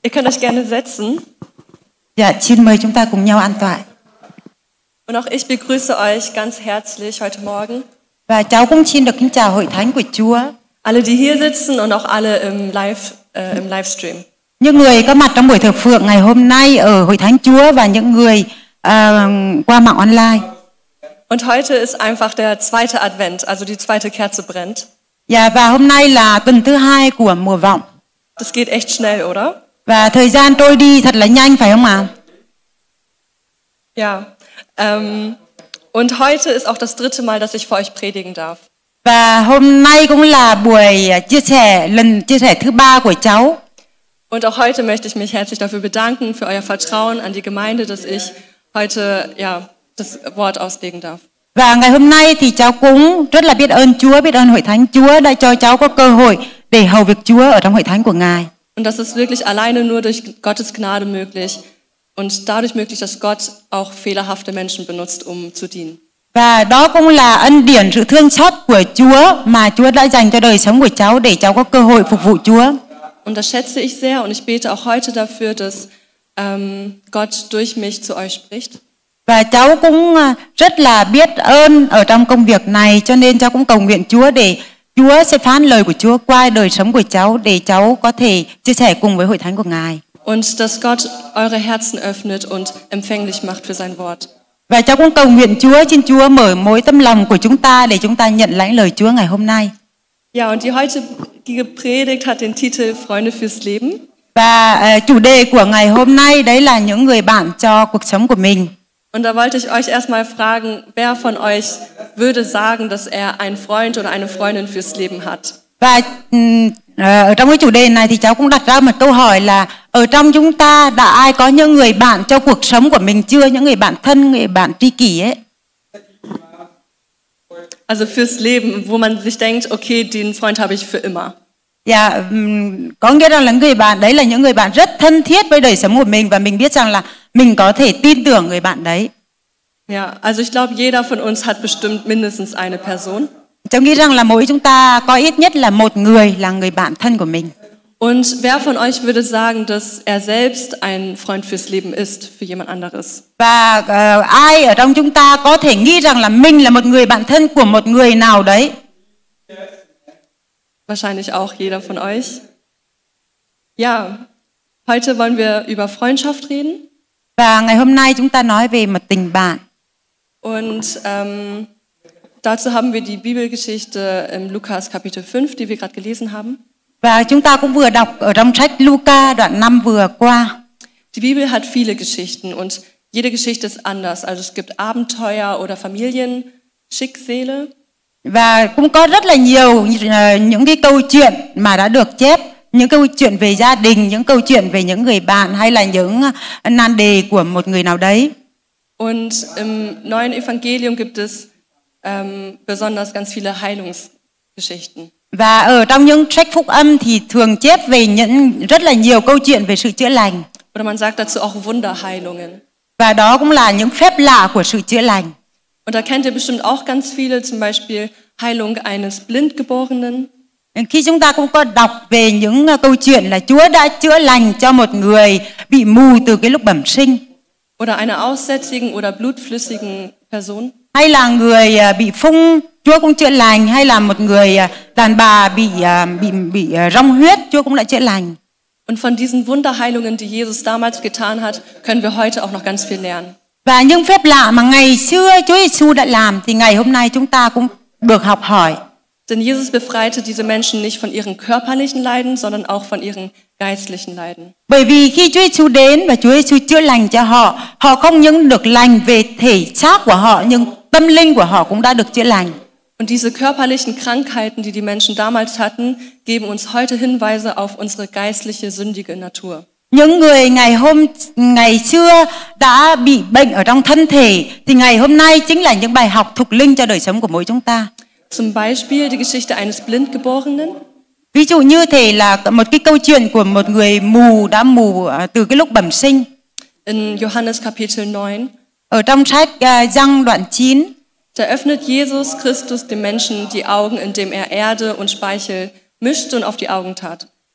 Ihr könnt euch gerne setzen. Dạ, xin mời chúng ta cùng nhau an tọa. Und auch ich begrüße euch ganz herzlich heute Morgen. Và cháu cũng xin được kính chào hội thánh của Chúa. Alle, die hier sitzen und auch alle im Livestream. Những người có mặt trong buổi thờ phượng ngày hôm nay ở hội thánh Chúa và những người qua mạng online. Und heute ist einfach der zweite Advent, also die zweite Kerze brennt. Dạ, và hôm nay là tuần thứ 2 của mùa vọng. Das geht echt schnell, oder? Và thời gian trôi đi thật là nhanh, phải không ạ? Ja. Und heute ist auch das dritte Mal, dass ich für euch predigen darf. Và hôm nay cũng là buổi lần chia sẻ thứ 3 của cháu. Und auch heute möchte ich mich herzlich dafür bedanken, für euer Vertrauen an die Gemeinde, dass ich heute das Wort auslegen darf. Và ngày hôm nay thì cháu cũng rất là biết ơn Chúa, biết ơn hội thánh Chúa đã cho cháu có cơ hội để hầu việc Chúa ở trong hội thánh của Ngài. Und das ist wirklich alleine nur durch Gottes Gnade möglich und dadurch möglich, dass Gott auch fehlerhafte Menschen benutzt, zu dienen. Và đó cũng là ân điển, sự thương xót của Chúa mà Chúa đã dành cho đời sống của cháu để cháu có cơ hội phục vụ Chúa. Und das schätze ich sehr und ich bete auch heute dafür, dass Gott durch mich zu euch spricht. Và cháu cũng rất là biết ơn ở trong công việc này, cho nên cháu cũng cầu nguyện Chúa để Chúa sẽ phán lời của Chúa qua đời sống của cháu để cháu có thể chia sẻ cùng với hội thánh của Ngài. Und dass Gott eure Herzen öffnet und empfänglich macht für sein Wort. Và cháu cũng cầu nguyện Chúa, xin Chúa mở mối tâm lòng của chúng ta để chúng ta nhận lãnh lời Chúa ngày hôm nay. Ja, und die heutige Predigt hat den Titel Freunde fürs Leben. Và chủ đề của ngày hôm nay đấy là những người bạn cho cuộc sống của mình. Und da wollte ich euch erstmal fragen, wer von euch würde sagen, dass er einen Freund oder eine Freundin fürs Leben hat? Và ở trong cái chủ đề này thì cháu cũng đặt ra một câu hỏi là ở trong chúng ta đã ai có những người bạn cho cuộc sống của mình chưa? Những người bạn thân, người bạn tri kỷ ấy. Also fürs Leben, wo man sich denkt, okay, den Freund habe ich für immer. Dạ, có nghĩa rằng là người bạn đấy là những người bạn rất thân thiết với đời sống của mình và mình biết rằng là mình có thể tin tưởng người bạn đấy. Ja, also ich glaube, jeder von uns hat bestimmt mindestens eine Person. Cháu nghĩ rằng là mỗi chúng ta có ít nhất là một người là người bạn thân của mình. Und wer von euch würde sagen, dass er selbst ein Freund fürs Leben ist für jemand anderes? Và ai ở trong chúng ta có thể nghĩ rằng là mình là một người bạn thân của một người nào đấy? Wahrscheinlich auch jeder von euch. Ja, heute wollen wir über Freundschaft reden. Và ngày hôm nay chúng ta nói về một tình bạn. Und dazu haben wir die Bibelgeschichte im Lukas Kapitel 5, die wir gerade gelesen haben. Và chúng ta cũng vừa đọc ở trong sách Luca đoạn 5 vừa qua. Die Bibel hat viele Geschichten und jede Geschichte ist anders. Also es gibt Abenteuer oder Familienschicksale. Và cũng có rất là nhiều những cái câu chuyện mà đã được chép, những câu chuyện về gia đình, những câu chuyện về những người bạn hay là những nan đề của một người nào đấy. Und im neuen Evangelium gibt es besonders ganz viele Heilungsgeschichten. Và ở trong những sách phúc âm thì thường chép về rất là nhiều câu chuyện về sự chữa lành. Oder man sagt dazu auch Wunderheilungen. Và đó cũng là những phép lạ của sự chữa lành. Und da kennt ihr bestimmt auch ganz viele, zum Beispiel Heilung eines Blindgeborenen. Khi chúng ta cũng có đọc về những câu chuyện là Chúa đã chữa lành cho một người bị mù từ cái lúc bẩm sinh. Oder einer aussätzigen oder blutflüssigen Person. Hay là người bị phung, Chúa cũng chữa lành. Hay là một người đàn bà bị rong huyết, Chúa cũng đã chữa lành. Und von diesen Wunderheilungen, die Jesus damals getan hat, können wir heute auch noch ganz viel lernen. Và những phép lạ mà ngày xưa Chúa Giêsu đã làm thì ngày hôm nay chúng ta cũng được học hỏi. Denn Jesus befreite diese Menschen nicht von ihren körperlichen Leiden, sondern auch von ihren geistlichen Leiden. Bởi vì khi Chúa Giêsu đến và Chúa Giêsu chữa lành cho họ, họ không những được lành về thể xác của họ nhưng tâm linh của họ cũng đã được chữa lành. Und diese körperlichen Krankheiten, die die Menschen damals hatten, geben uns heute Hinweise auf unsere geistliche, sündige Natur. Những người ngày xưa đã bị bệnh ở trong thân thể thì ngày hôm nay chính là những bài học thuộc linh cho đời sống của mỗi chúng ta. Zum Beispiel die Geschichte eines Blindgeborenen. Ví dụ như thể là một cái câu chuyện của một người đã mù từ cái lúc bẩm sinh. In Johannes Kapitel 9. Ở trong sách Giăng đoạn 9. Da öffnet Jesus Christus dem Menschen die Augen, indem er Erde und Speichel mischte und auf die Augen tat.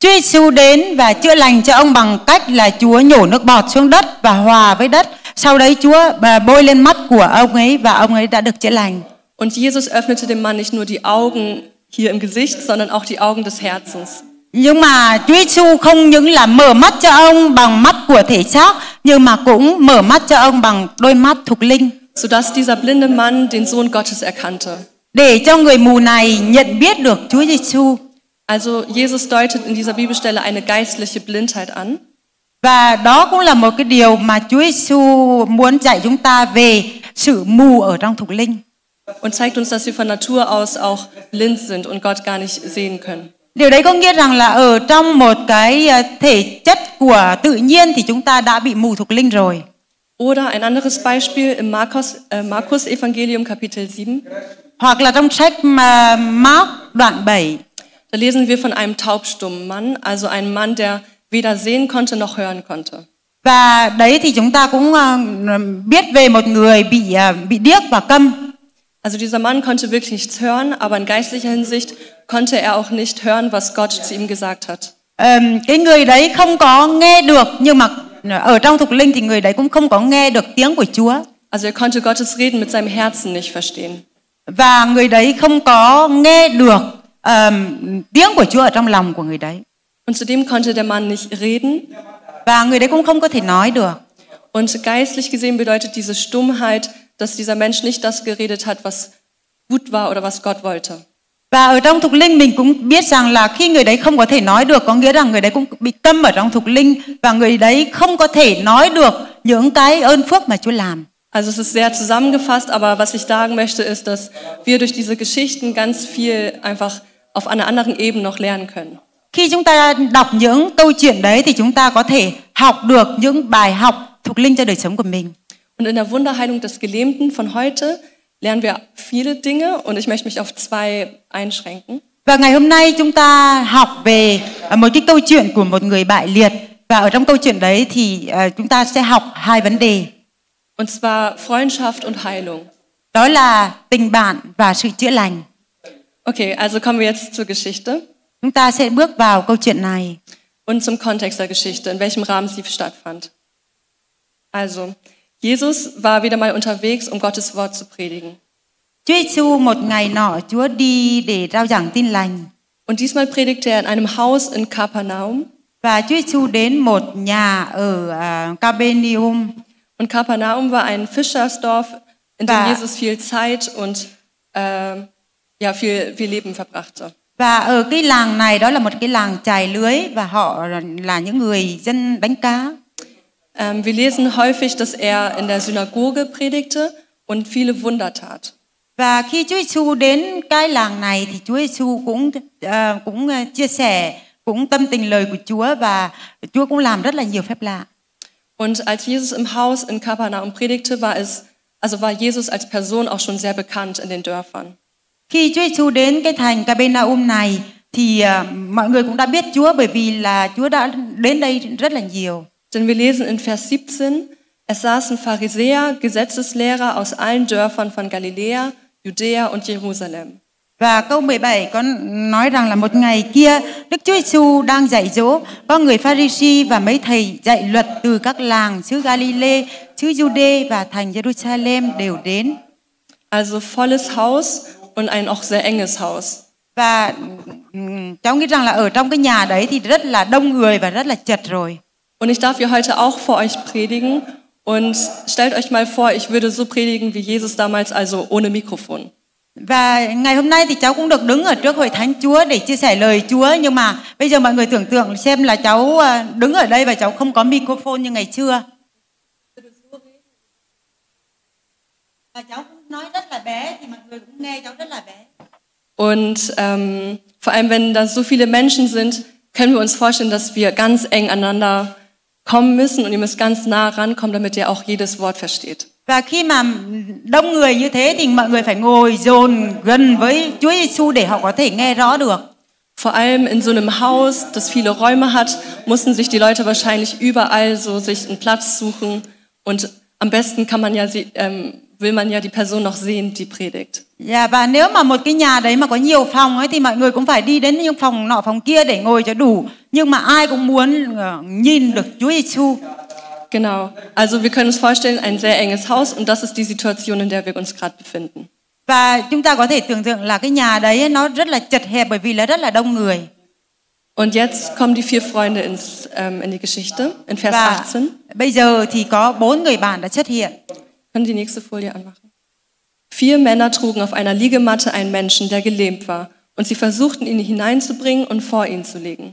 Chúa Giêsu đến và chữa lành cho ông bằng cách là Chúa nhổ nước bọt xuống đất và hòa với đất. Sau đấy Chúa bôi lên mắt của ông ấy và ông ấy đã được chữa lành. Und Jesus öffnete dem Mann nicht nur die Augen hier im Gesicht, sondern auch die Augen des Herzens. Nhưng mà Chúa Giêsu không những là mở mắt cho ông bằng mắt của thể xác, nhưng mà cũng mở mắt cho ông bằng đôi mắt thuộc linh, Sodass dieser blinde Mann den Sohn Gottes erkannte. để cho người mù này nhận biết được Chúa Giêsu. Also Jesus deutet in dieser Bibelstelle eine geistliche Blindheit an. Và đó cũng là một cái điều mà Chúa Giêsu muốn dạy chúng ta về sự mù ở trong thuộc linh. Und zeigt uns, dass wir von Natur aus auch blind sind und Gott gar nicht sehen können. Điều đấy có nghĩa rằng là ở trong một cái thể chất của tự nhiên thì chúng ta đã bị mù thuộc linh rồi. Oder ein anderes Beispiel im Markus Evangelium Kapitel 7. Hoặc là trong sách Mark đoạn 7. Da lesen wir von einem taubstummen Mann, also einem Mann, der weder sehen konnte noch hören konnte. Và đấy thì chúng ta cũng biết về một người bị điếc và câm. Also dieser Mann konnte wirklich nichts hören, aber in geistlicher Hinsicht konnte er auch nicht hören, was Gott zu ihm gesagt hat. Cái người đấy không có nghe được, nhưng mà ở trong thuộc linh thì người đấy cũng không có nghe được tiếng của Chúa. Also er konnte Gottes Reden mit seinem Herzen nicht verstehen. Và người đấy không có nghe được tiếng của Chúa ở trong lòng của người đấy. Und zudem konnte der Mann nicht reden. Và người đấy cũng không có thể nói được. Und geistlich gesehen bedeutet diese Stummheit, dass dieser Mensch nicht das geredet hat, was gut war oder was Gott wollte. Và ở trong thuộc linh mình cũng biết rằng là khi người đấy không có thể nói được, có nghĩa rằng người đấy cũng bị câm ở trong thuộc linh, và người đấy không có thể nói được những cái ơn phước mà Chúa làm. Also es ist sehr zusammengefasst, aber was ich sagen möchte ist, dass wir durch diese Geschichten ganz viel einfach auf einer anderen Ebene noch lernen können. Khi chúng ta đọc những câu chuyện đấy thì chúng ta có thể học được những bài học thuộc linh cho đời sống của mình. Und in der Wunderheilung des Gelähmten von heute lernen wir viele Dinge und ich möchte mich auf zwei einschränken. Và ngày hôm nay chúng ta học về một cái câu chuyện của một người bại liệt, và ở trong câu chuyện đấy thì chúng ta sẽ học hai vấn đề. Und zwar Freundschaft und Heilung. Đó là tình bạn và sự chữa lành. Okay, also kommen wir jetzt zur Geschichte. Chúng ta sẽ bước vào câu chuyện này. Und zum Kontext der Geschichte, in welchem Rahmen sie stattfand. Also, Jesus war wieder mal unterwegs, um Gottes Wort zu predigen. Chúa Giêsu một ngày nọ Chúa đi để rao giảng tin lành. Und diesmal predigte er in einem Haus in Kapernaum. Và Chúa Giêsu đến một nhà ở Capernaum. Und Kapernaum war ein Fischersdorf, in dem Jesus viel Zeit und viel Leben verbrachte. Và ở cái làng này đó là một cái làng chài lưới, và họ là những người dân đánh cá. Wir lesen häufig, dass er in der Synagoge predigte und viele Wunder tat. Và khi Chúa Giêsu đến cái làng này thì Chúa Giêsu cũng chia sẻ, cũng tâm tình lời của Chúa, và Chúa cũng làm rất là nhiều phép lạ. Und als Jesus im Haus in Kapernaum predigte, war Jesus als Person auch schon sehr bekannt in den Dörfern. Khi Chúa Giêsu đến cái thành Capernaum này thì mọi người cũng đã biết Chúa, bởi vì là Chúa đã đến đây rất là nhiều. Denn wir lesen in Vers 17, es saßen Pharisäer, Gesetzeslehrer aus allen Dörfern von Galiläa, Judäa und Jerusalem. Và câu 17 có nói rằng là một ngày kia, Đức Chúa Giêsu đang dạy dỗ, có người Pha-ri-si và mấy thầy dạy luật từ các làng xứ Galilee, xứ Jude và thành Jerusalem đều đến. Also volles Haus und ein auch sehr enges Haus. Và cháu nghĩ rằng là ở trong cái nhà đấy thì rất là đông người và rất là chật rồi. Und ich darf hier heute auch vor euch predigen. Und stellt euch mal vor, ich würde so predigen wie Jesus damals, also ohne Mikrofon. Và ngày hôm nay thì cháu cũng được đứng ở trước hội thánh Chúa để chia sẻ lời Chúa, nhưng mà bây giờ mọi người tưởng tượng xem là cháu đứng ở đây và cháu không có microphone như ngày xưa. Và cháu cũng nói rất là bé thì mọi người cũng nghe cháu rất là bé. Und vor allem wenn da so viele Menschen sind, können wir uns vorstellen, dass wir ganz eng aneinander kommen müssen und ihr müsst ganz nah rankommen, damit ihr auch jedes Wort versteht. Và khi mà đông người như thế thì mọi người phải ngồi dồn gần với Chúa Giêsu để họ có thể nghe rõ được. Vor allem in so einem Haus, das viele Räume hat, mussten sich die Leute wahrscheinlich überall so sich einen Platz suchen und am besten will man ja die Person noch sehen, die predigt. Dạ, và nếu mà một cái nhà đấy mà có nhiều phòng ấy thì mọi người cũng phải đi đến những phòng nọ phòng kia để ngồi cho đủ nhưng mà ai cũng muốn nhìn được Chúa Giêsu. Genau. Also wir können uns vorstellen, ein sehr enges Haus und das ist die Situation, in der wir uns gerade befinden. Và chúng ta có thể tưởng tượng là cái nhà đấy nó rất là chật hẹp bởi vì là rất là đông người. Und jetzt kommen die vier Freunde in die Geschichte, in Vers Và 18. bây giờ thì có 4 người bạn đã xuất hiện. Können die nächste Folie anmachen? 4 Männer trugen auf einer Liegematte einen Menschen, der gelähmt war, und sie versuchten, ihn hineinzubringen und vor ihn zu legen.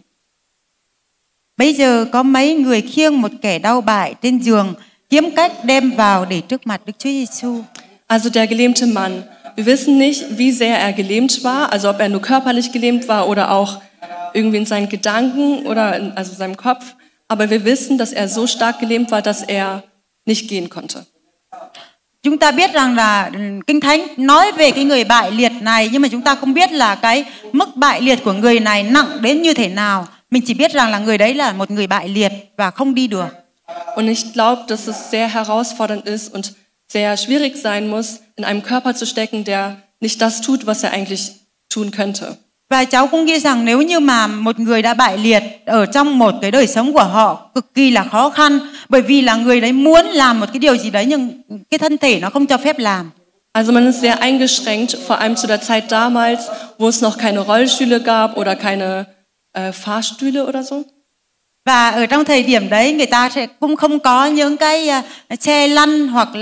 Bây giờ có mấy người khiêng một kẻ đau bại trên giường, kiếm cách đem vào để trước mặt Đức Chúa Giêsu. Also der gelähmte Mann. Wir wissen nicht, wie sehr er gelähmt war, also ob er nur körperlich gelähmt war oder auch irgendwie in seinen Gedanken oder also seinem Kopf. Aber wir wissen, dass er so stark gelähmt war, dass er nicht gehen konnte. Chúng ta biết rằng là Kinh Thánh nói về cái người bại liệt này, nhưng mà chúng ta không biết là cái mức bại liệt của người này nặng đến như thế nào. Mình chỉ biết rằng là người đấy là một người bại liệt và không đi được. Und ich glaube, dass es sehr herausfordernd ist und sehr schwierig sein muss, in einem Körper zu stecken, der nicht das tut, was er eigentlich tun könnte. Và cháu cũng nghĩ rằng nếu như mà một người đã bại liệt ở trong một cái đời sống của họ cực kỳ là khó khăn, bởi vì là người đấy muốn làm một cái điều gì đấy nhưng cái thân thể nó không cho phép làm. Also man ist sehr eingeschränkt, vor allem zu der Zeit damals, wo es noch keine Rollstühle gab oder keine Fahrstühle oder so. Và ở trong thời điểm đấy người ta sẽ cũng không có những cái xe lăn hoặc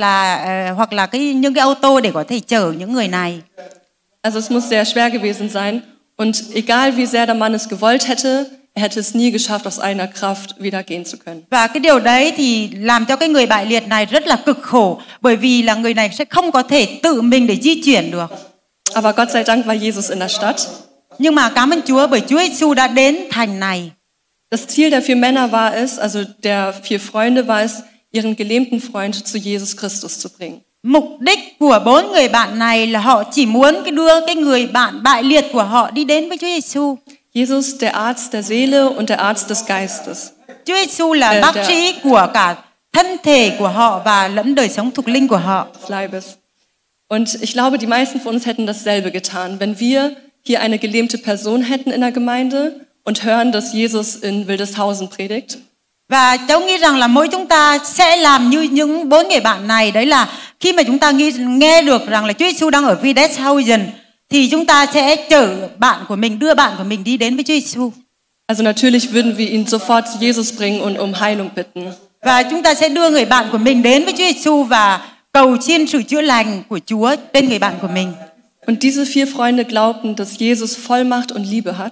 là những cái ô tô để có thể chở những người này. Also es muss sehr schwer gewesen sein und egal wie sehr der Mann es gewollt hätte, er hätte es nie geschafft, aus eigener Kraft wieder gehen zu können. Và cái điều đấy thì làm cho cái người bại liệt này rất là cực khổ, bởi vì là người này sẽ không có thể tự mình để di chuyển được. Aber Gott sei Dank war Jesus in der Stadt. Nhưng mà cảm ơn Chúa bởi Chúa Giêsu đã đến thành này. Das Ziel der 4 Männer war es, also der 4 Freunde war es, ihren gelähmten Freund zu Jesus Christus zu bringen. Mục đích của 4 người bạn này là họ chỉ muốn đưa cái người bạn bại liệt của họ đi đến với Chúa Giêsu. Jesus, der Arzt der Seele und der Arzt des Geistes. Chúa Giêsu là bác sĩ của cả thân thể của họ và lẫn đời sống thuộc linh của họ. Leibes. Und ich glaube, die meisten von uns hätten dasselbe getan, wenn wir hier eine gelähmte Person hätten in der Gemeinde und hören, dass Jesus in Wildeshausen predigt. Và cháu nghĩ rằng là mỗi chúng ta sẽ làm như những 4 người bạn này, đấy là khi mà chúng ta nghe được rằng là Chúa Giêsu đang ở Wildeshausen thì chúng ta sẽ chở bạn của mình, đưa bạn của mình đi đến với Chúa Giêsu. Also natürlich würden wir ihn sofort zu Jesus bringen und um Heilung bitten. Và chúng ta sẽ đưa người bạn của mình đến với Chúa Giêsu và cầu xin sự chữa lành của Chúa trên người bạn của mình. Und diese 4 Freunde glaubten, dass Jesus Vollmacht und Liebe hat.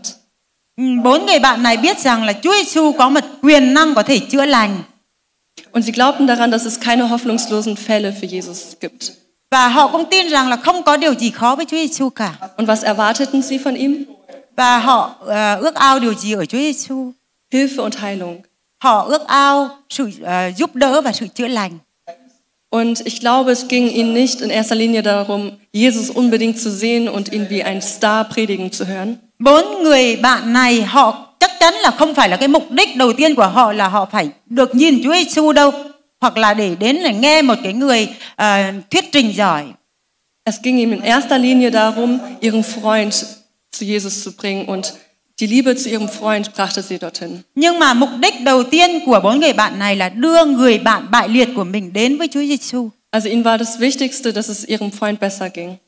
4 người bạn này biết rằng là Chúa Giêsu có một quyền năng có thể chữa lành. Und sie glaubten daran, dass es keine hoffnungslosen Fälle für Jesus gibt. Và họ cũng tin rằng là không có điều gì khó với Chúa Giêsu cả. Und was erwarteten sie von ihm? Và họ ước ao điều gì ở Chúa Giêsu? Hilfe und Heilung. Họ ước ao sự giúp đỡ và sự chữa lành. Und ich glaube, es ging ihnen nicht in erster Linie darum, Jesus unbedingt zu sehen und ihn wie ein Star predigen zu hören. 4 người bạn này họ chắc chắn là không phải là cái mục đích đầu tiên của họ là họ phải được nhìn Chúa Giêsu đâu, hoặc là để đến là nghe một cái người thuyết trình giỏi. Es ging ihm in erster Linie darum, ihren Freund zu Jesus zu bringen und die Liebe zu ihrem Freund brachte sie dorthin. Nhưng mà mục đích đầu tiên của 4 người bạn này là đưa người bạn bại liệt của mình đến với Chúa Giêsu. Also ihnen war das Wichtigste, dass es ihrem Freund besser ging.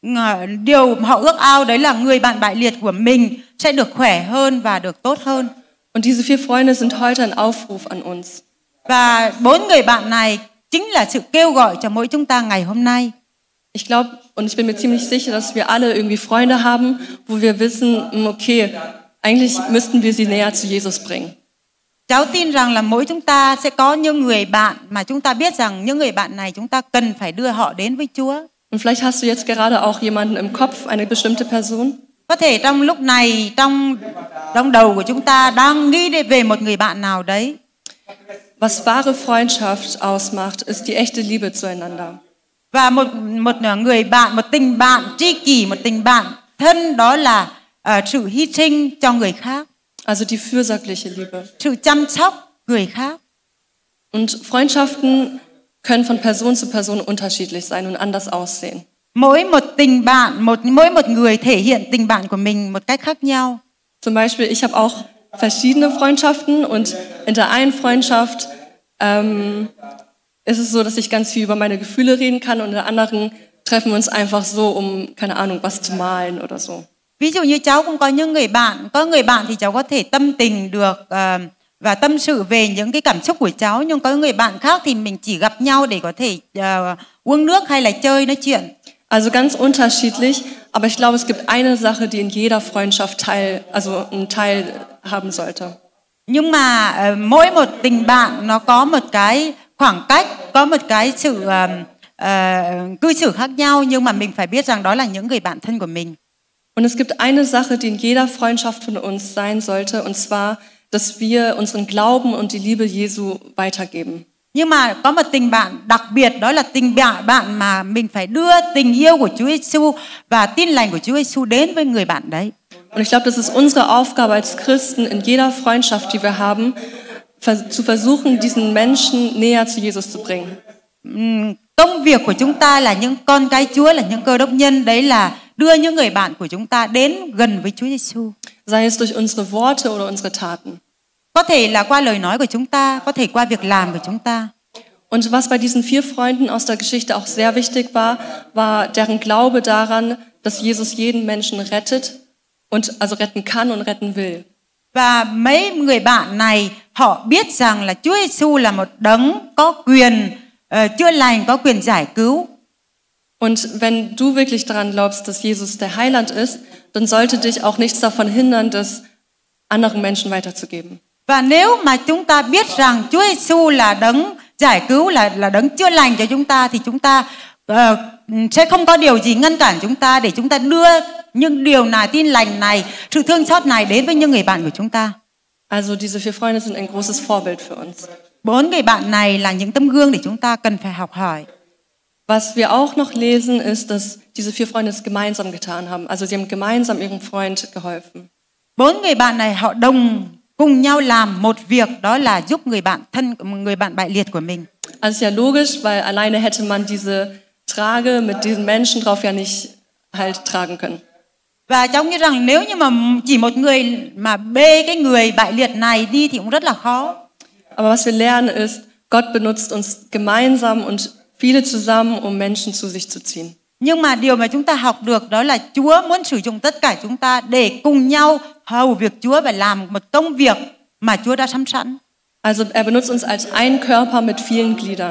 Điều họ ước ao đấy là người bạn bại liệt của mình sẽ được khỏe hơn và được tốt hơn. Und diese 4 Freunde sind heute ein Aufruf an uns. Và 4 người bạn này chính là sự kêu gọi cho mỗi chúng ta ngày hôm nay. Ich glaube und ich bin mir ziemlich sicher, dass wir alle irgendwie Freunde haben, wo wir wissen, okay, eigentlich müssten wir sie näher zu Jesus bringen. Cháu tin rằng là mỗi chúng ta sẽ có những người bạn mà chúng ta biết rằng những người bạn này chúng ta cần phải đưa họ đến với Chúa. Und vielleicht hast du jetzt gerade auch jemanden im Kopf, eine bestimmte Person. Có thể trong lúc này trong đầu của chúng ta đang nghĩ về một người bạn nào đấy. Was wahre Freundschaft ausmacht, ist die echte Liebe zueinander. Và một người bạn, một tình bạn tri kỷ, một tình bạn thân đó là sự hy sinh cho người khác. Also die fürsorgliche Liebe. Sự chăm sóc người khác. Und Freundschaften können von Person zu Person unterschiedlich sein und anders aussehen. Mỗi một tình bạn, mỗi một người thể hiện tình bạn của mình một cách khác nhau. Zum Beispiel, ich habe auch verschiedene Freundschaften und in der einen Freundschaft ist es so, dass ich ganz viel über meine Gefühle reden kann und in der anderen treffen wir uns einfach so, keine Ahnung, was zu malen oder so. Ví dụ như cháu cũng có những người bạn, có người bạn thì cháu có thể tâm tình được và tâm sự về những cái cảm xúc của cháu, nhưng có người bạn khác thì mình chỉ gặp nhau để có thể uống nước hay là chơi nói chuyện. Also ganz unterschiedlich, aber ich glaube, es gibt eine Sache, die in jeder Freundschaft einen Teil haben sollte. Nhưng mà mỗi một tình bạn nó có một cái khoảng cách, có một cái sự cư xử khác nhau, nhưng mà mình phải biết rằng đó là những người bạn thân của mình. Und es gibt eine Sache, die in jeder Freundschaft von uns sein sollte, und zwar, dass wir unseren Glauben und die Liebe Jesu weitergeben. Nhưng mà có một tình bạn đặc biệt, đó là tình bạn mà mình phải đưa tình yêu của Chúa Giêsu và tin lành của Chúa Giêsu đến với người bạn đấy. Und ich glaube, das ist unsere Aufgabe als Christen in jeder Freundschaft, die wir haben, zu versuchen, diesen Menschen näher zu Jesus zu bringen. Công việc của chúng ta là những con cái Chúa, là những cơ đốc nhân, đấy là đưa những người bạn của chúng ta đến gần với Chúa Giêsu. Sei es durch unsere Worte oder unsere Taten. Có thể là qua lời nói của chúng ta, có thể qua việc làm của chúng ta. Und was bei diesen 4 Freunden aus der Geschichte auch sehr wichtig war deren Glaube daran, dass Jesus jeden Menschen rettet und also retten kann und retten will. Và mấy người bạn này họ biết rằng là Chúa Giêsu là một đấng có quyền chữa lành, có quyền giải cứu. Und wenn du wirklich daran glaubst, dass Jesus der Heiland ist, dann sollte dich auch nichts davon hindern, das anderen Menschen weiterzugeben. Và nếu mà chúng ta biết rằng Chúa Giêsu là đấng giải cứu, là đấng chữa lành cho chúng ta, thì chúng ta sẽ không có điều gì ngăn cản chúng ta để chúng ta đưa những điều này, tin lành này, sự thương xót này đến với những người bạn của chúng ta. Also diese 4 Freunde sind ein großes Vorbild für uns. 4 người bạn này là những tấm gương để chúng ta cần phải học hỏi. Was wir auch noch lesen, ist, dass diese 4 Freunde es gemeinsam getan haben. Also sie haben gemeinsam ihrem Freund geholfen. 4 người bạn này họ cùng nhau làm một việc, đó là giúp người bạn bại liệt của mình. Also ist ja logisch, weil alleine hätte man diese Trage mit diesen Menschen drauf ja nicht halt tragen können. Và cháu nghĩ rằng nếu như mà chỉ một người mà bê cái người bại liệt này đi thì cũng rất là khó. Aber was wir lernen ist, Gott benutzt uns gemeinsam und viele zusammen, um Menschen zu sich zu ziehen. Nhưng mà điều mà chúng ta học được đó là Chúa muốn sử dụng tất cả chúng ta để cùng nhau hầu việc Chúa và làm một công việc mà Chúa đã sắm sẵn. Also benutzt uns als ein Körper mit vielen Gliedern.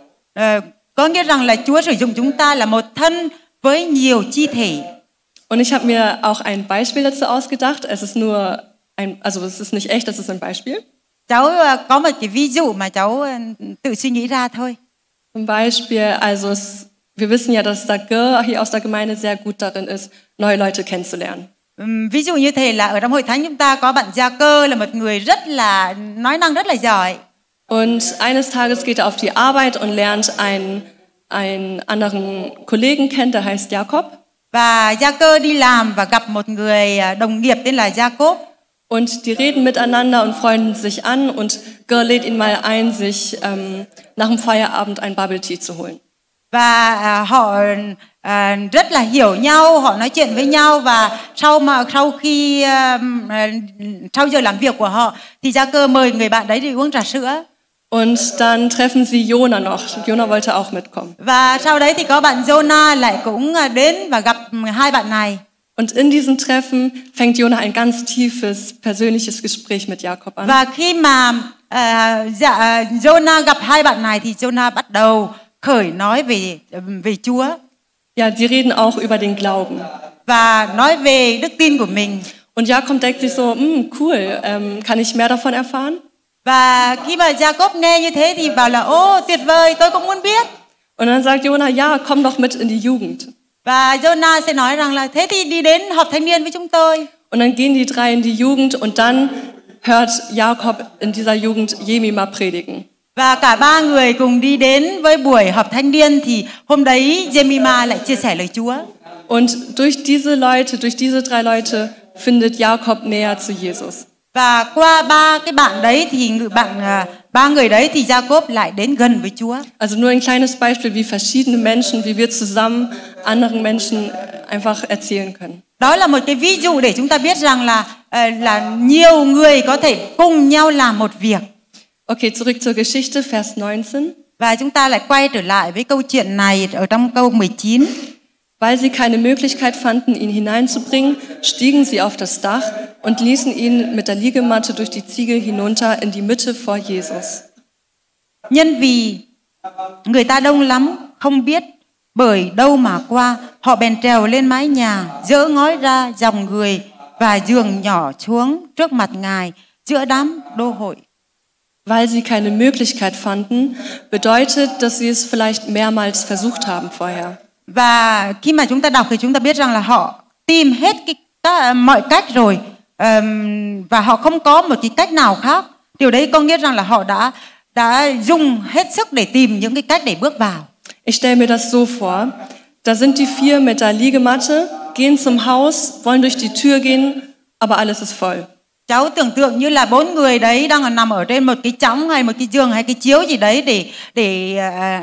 Có nghĩa rằng là Chúa sử dụng chúng ta là một thân với nhiều chi thể. Und ich habe mir auch ein Beispiel dazu ausgedacht. Es ist nicht echt, das ist ein Beispiel. Cháu có một cái ví dụ mà cháu tự suy nghĩ ra thôi. Zum Beispiel, wir wissen ja, dass Sager hier aus der Gemeinde sehr gut darin ist, neue Leute kennenzulernen. Ví dụ như thế là ở trong hội thánh chúng ta có bạn Gia Cơ là một người rất là nói năng rất là giỏi. Und eines Tages geht er auf die Arbeit und lernt einen anderen Kollegen kennen, der heißt Jakob. Và Gia Cơ đi làm và gặp một người đồng nghiệp tên là Jacob. Und die reden miteinander und freunden sich an und Ger lädt ihn mal ein, sich nach dem Feierabend ein Bubble Tea zu holen. Và họ rất là hiểu nhau, họ nói chuyện với nhau và sau giờ làm việc của họ thì Gia Cơ mời người bạn đấy đi uống trà sữa. Und dann treffen sie Jona noch. Jona wollte auch mitkommen. Và sau đấy thì có bạn Jonah lại cũng đến và gặp hai bạn này. Und in diesem Treffen fängt Jona ein ganz tiefes persönliches Gespräch mit Jakob an. Và khi mà Jonah gặp hai bạn này thì Jonah bắt đầu khởi nói về Chúa. Ja, sie reden auch über den Glauben. Và nói về đức tin của mình. Und Jakob denkt sich so, cool, kann ich mehr davon erfahren? Và khi mà Jacob nghe như thế thì bảo là ô tuyệt vời, tôi cũng muốn biết. Und dann sagt Jona, ja, komm doch mit in die Jugend. Và Jonah sẽ nói rằng là thế thì đi đến họp thanh niên với chúng tôi. Und dann gehen die 3 in die Jugend und dann hört Jakob in dieser Jugend Jemima predigen. Và cả 3 người cùng đi đến với buổi họp thanh niên thì hôm đấy Jemima lại chia sẻ lời Chúa. Und durch diese 3 Leute findet Jakob näher zu Jesus. Và qua 3 cái bạn đấy thì 3 người đấy thì Jacob lại đến gần với Chúa. Also nur ein kleines Beispiel, wie verschiedene Menschen, wie wir zusammen anderen Menschen einfach erzählen können. Đó là một cái ví dụ để chúng ta biết rằng là nhiều người có thể cùng nhau làm một việc. Okay, zurück zur Geschichte, Vers 19. Và chúng ta lại quay trở lại với câu chuyện này ở trong câu 19. Weil sie keine Möglichkeit fanden, ihn hineinzubringen, stiegen sie auf das Dach und ließen ihn mit der Liegematte durch die Ziegel hinunter in die Mitte vor Jesus. Nhân vì người ta đông lắm, không biết bởi đâu mà qua, họ bèn trèo lên mái nhà, dỡ ngói ra dòng người và giường nhỏ xuống trước mặt Ngài giữa đám đô hội. Weil sie keine Möglichkeit fanden, bedeutet, dass sie es vielleicht mehrmals versucht haben vorher. Và khi mà chúng ta đọc thì chúng ta biết rằng là họ tìm hết mọi cách rồi, và họ không có một cái cách nào khác. Điều đấy có nghĩa rằng là họ đã dùng hết sức để tìm những cái cách để bước vào. Ich stelle mir das so vor, da sind die vier mit der Liegematte, gehen zum Haus, wollen durch die Tür gehen, aber alles ist voll. Cháu tưởng tượng như là 4 người đấy đang nằm ở trên một cái chõng hay một cái giường hay cái chiếu gì đấy để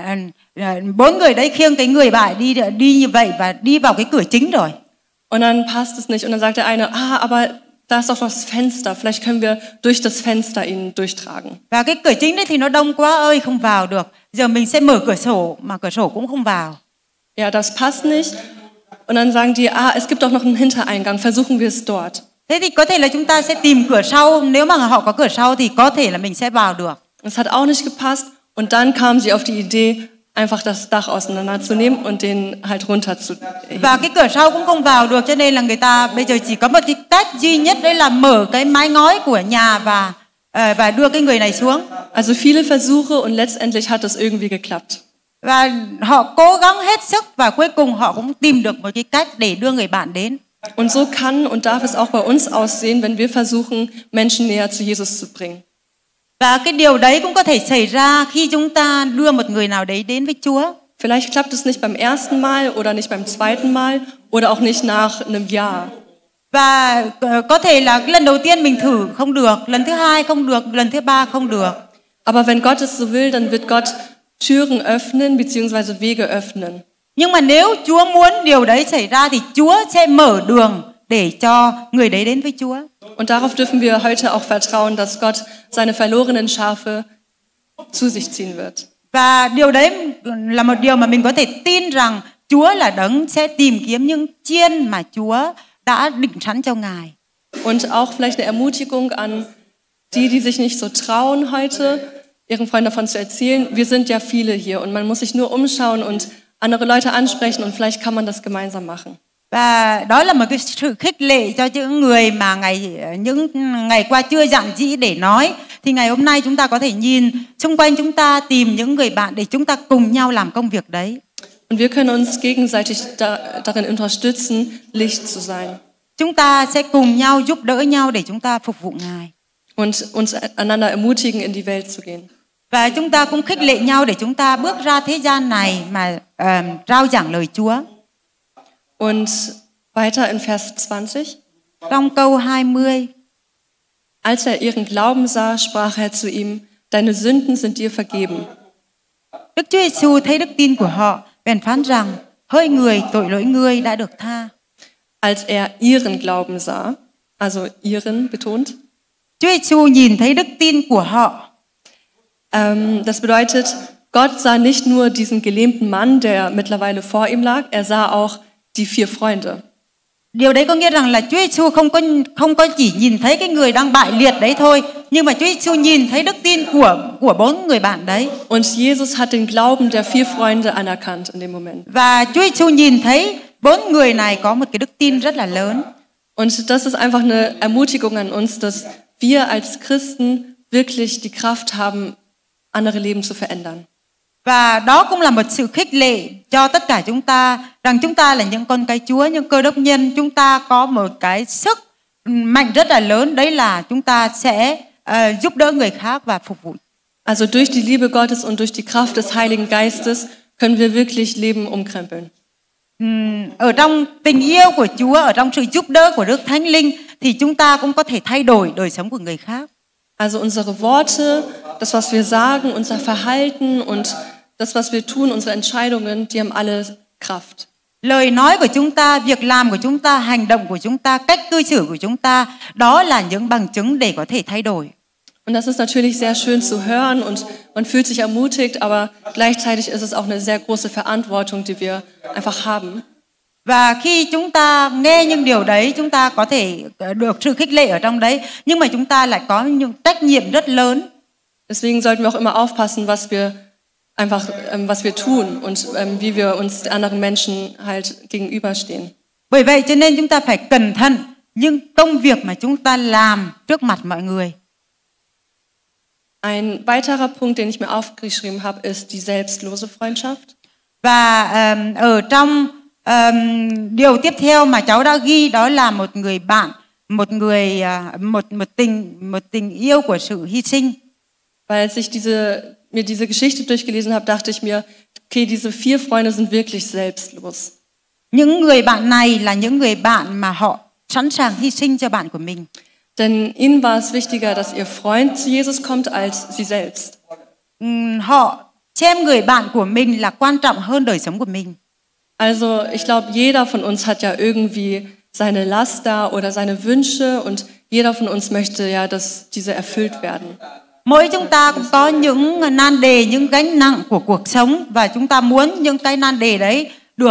4 người đấy khiêng cái người bại đi như vậy và đi vào cái cửa chính rồi. Und dann passt es nicht und dann sagt der eine, aber da ist doch das Fenster, vielleicht können wir durch das Fenster ihn durchtragen. Và cái cửa chính đấy thì nó đông quá ơi, không vào được. Giờ mình sẽ mở cửa sổ mà cửa sổ cũng không vào. Ja, das passt nicht. Und dann sagen die, es gibt doch noch einen Hintereingang, versuchen wir es dort. Thế thì có thể là chúng ta sẽ tìm cửa sau, nếu mà họ có cửa sau thì có thể là mình sẽ vào được. Es hat auch nicht gepasst und dann kamen sie auf die Idee, einfach das Dach auseinanderzunehmen und den halt runterzuheben. Và cái cửa sau cũng không vào được, cho nên là người ta bây giờ chỉ có một cái cách duy nhất, đấy là mở cái mái ngói của nhà và đưa cái người này xuống. Also viele Versuche und letztendlich hat es irgendwie geklappt. Và họ cố gắng hết sức và cuối cùng họ cũng tìm được một cái cách để đưa người bạn đến. Und so kann und darf es auch bei uns aussehen, wenn wir versuchen, Menschen näher zu Jesus zu bringen. Và cái điều đấy cũng có thể xảy ra khi chúng ta đưa một người nào đấy đến với Chúa. Vielleicht klappt es nicht beim ersten Mal oder nicht beim zweiten Mal oder auch nicht nach einem Jahr. Và có thể là lần đầu tiên mình thử không được, lần thứ hai không được, lần thứ ba không được. Aber wenn Gott es so will, dann wird Gott Türen öffnen bzw. Wege öffnen. Nhưng mà nếu Chúa muốn điều đấy xảy ra thì Chúa sẽ mở đường để cho người đấy đến với Chúa. Und darauf dürfen wir heute auch vertrauen, dass Gott seine verlorenen Schafe zu sich ziehen wird. Và điều đấy là một điều mà mình có thể tin rằng Chúa là đấng sẽ tìm kiếm những chiên mà Chúa đã định sẵn cho Ngài. Und auch vielleicht eine Ermutigung an die sich nicht so trauen heute, ihren Freunden davon zu erzählen. Wir sind ja viele hier und man muss sich nur umschauen und andere Leute ansprechen und vielleicht kann man das gemeinsam machen. Và đó là một cái sự khích lệ cho những người mà những ngày qua chưa dạn dĩ để nói, thì ngày hôm nay chúng ta có thể nhìn xung quanh chúng ta, tìm những người bạn để chúng ta cùng nhau làm công việc đấy. Und wir können uns gegenseitig darin unterstützen, Licht zu sein. Chúng ta sẽ cùng nhau giúp đỡ nhau để chúng ta phục vụ Ngài. Und uns einander ermutigen, in die Welt zu gehen. Và chúng ta cũng khích lệ nhau để chúng ta bước ra thế gian này mà rao giảng lời Chúa. Und weiter in Vers 20. Trong câu 20. Als er ihren Glauben sah, sprach er zu ihm, deine Sünden sind dir vergeben. Đức Chúa Giêsu thấy đức tin của họ, bèn phán rằng, hỡi người, tội lỗi ngươi đã được tha. Als er ihren Glauben sah, also ihren betont. Chúa Giêsu nhìn thấy đức tin của họ. Das bedeutet, Gott sah nicht nur diesen gelähmten Mann, der mittlerweile vor ihm lag, er sah auch die vier Freunde. Điều đấy có nghĩa rằng là Chúa Giêsu không có chỉ nhìn thấy cái người đang bại liệt đấy thôi, nhưng mà Chúa Giêsu nhìn thấy đức tin của 4 người bạn đấy. Und Jesus hat den Glauben der vier Freunde anerkannt in dem Moment. Và Chúa Giêsu nhìn thấy 4 người này có một cái đức tin rất là lớn. Und das ist einfach eine Ermutigung an uns, dass wir als Christen wirklich die Kraft haben, andere Leben zu verändern. Và đó cũng là một sự khích lệ cho tất cả chúng ta, rằng chúng ta là những con cái Chúa, những cơ đốc nhân, chúng ta có một cái sức mạnh rất là lớn, đấy là chúng ta sẽ giúp đỡ người khác và phục vụ. Also durch die Liebe Gottes und durch die Kraft des Heiligen Geistes können wir wirklich Leben umkrempeln. Ở trong tình yêu của Chúa, ở trong sự giúp đỡ của Đức Thánh Linh thì chúng ta cũng có thể thay đổi đời sống của người khác. Also unsere Worte, das was wir sagen, unser Verhalten und das was wir tun, unsere Entscheidungen, die haben alle Kraft. Lời nói của chúng ta, việc làm của chúng ta, hành động của chúng ta, cách cư xử của chúng ta, đó là những bằng chứng để có thể thay đổi. Und das ist natürlich sehr schön zu hören und man fühlt sich ermutigt, aber gleichzeitig ist es auch eine sehr große Verantwortung, die wir einfach haben. Và khi chúng ta nghe những điều đấy, chúng ta có thể được sự khích lệ ở trong đấy, nhưng mà chúng ta lại có những trách nhiệm rất lớn. Deswegen sollten wir auch immer aufpassen, was wir tun und wie wir uns den anderen Menschen halt gegenüberstehen. Bởi vậy cho nên chúng ta phải cẩn thận những công việc mà chúng ta làm trước mặt mọi người. Ein weiterer Punkt, den ich mir aufgeschrieben habe, ist die selbstlose Freundschaft. Và ở trong điều tiếp theo mà cháu đã ghi đó là một người bạn, một tình yêu của sự hy sinh. Weil als ich mir diese Geschichte durchgelesen habe, dachte ich mir, okay, diese 4 Freunde sind wirklich selbstlos. Những người bạn này là những người bạn mà họ sẵn sàng hy sinh cho bạn của mình. Denn ihnen war es wichtiger, dass ihr Freund zu Jesus kommt, als sie selbst. Họ xem người bạn của mình là quan trọng hơn đời sống của mình. Also, ich glaube, jeder von uns hat ja irgendwie seine Laster oder seine Wünsche und jeder von uns möchte ja, dass diese erfüllt werden. Mỗi chúng ta cũng có những nan đề, những gánh nặng của cuộc sống và chúng ta muốn những cái nan đề đấy